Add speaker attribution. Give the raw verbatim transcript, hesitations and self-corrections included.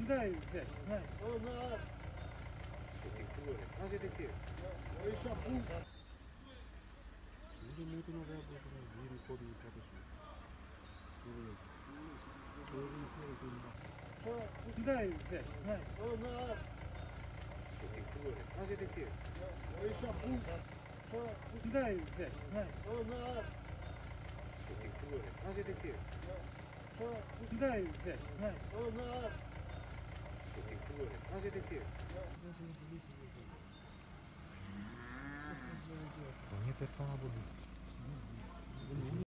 Speaker 1: Dai, dai, dai.
Speaker 2: Oh, no.
Speaker 1: Anche di che?
Speaker 2: Riesci a punta.
Speaker 3: 이게 모든 거가 미리 거리 받으시고
Speaker 1: Dai, dai, dai.
Speaker 2: Oh, no.
Speaker 1: Anche di che?
Speaker 2: Riesci a punta.
Speaker 1: Dai, dai, dai.
Speaker 2: Oh, no.
Speaker 1: Anche di che? Dai, dai, dai.
Speaker 2: Oh, no.
Speaker 1: Anche di che?
Speaker 3: Nie te same